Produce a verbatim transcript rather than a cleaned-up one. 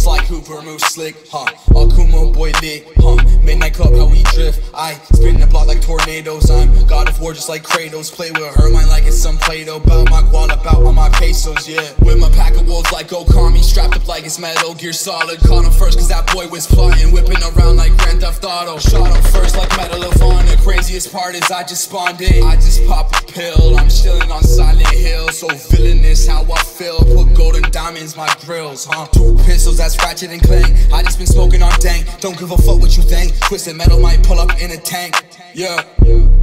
like Hooper, move slick, huh? AkumaBoi, huh? Midnight club, how we drift. I spin the block like tornadoes. I'm God of War, just like Kratos. Play with her mind like it's some Play-Doh. Bout my guala, bout on my pesos, yeah. With my pack of wolves like Okami, strapped up like it's Metal Gear Solid. Caught him first, cause that boy was plotting, whipping around like Grand Theft Auto. Shot him first like Medal of Honor. The craziest part is I just spawned in. I just pop a pill. I'm chilling on Silent Hill, so villainous how I feel. Put golden diamonds, my grills, huh? Two pistols, that's Ratchet and Clank. I just been smoking on dank. Don't give a fuck what you think. Twisted metal might pull up in a tank. Yeah.